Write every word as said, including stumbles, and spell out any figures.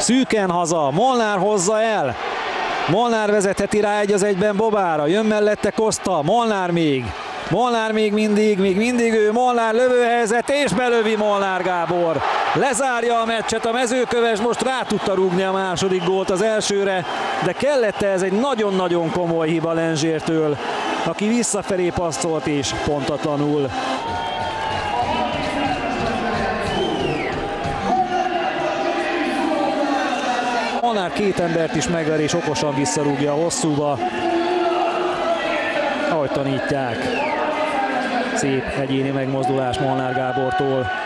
Szűken haza, Molnár hozza el. Molnár vezetheti rá egy az egyben Bobára, jön mellette Costa, Molnár még. Molnár még mindig, még mindig ő, Molnár lövőhelyzet, és belövi Molnár Gábor. Lezárja a meccset, a Mezőköves most rá tudta rúgni a második gólt az elsőre, de kellett ez egy nagyon-nagyon komoly hiba Lenzsértől, aki visszafelé passzolt és pontatlanul. Molnár két embert is megver és okosan visszarúgja a hosszúba, ahogy tanítják. Szép egyéni megmozdulás Molnár Gábortól.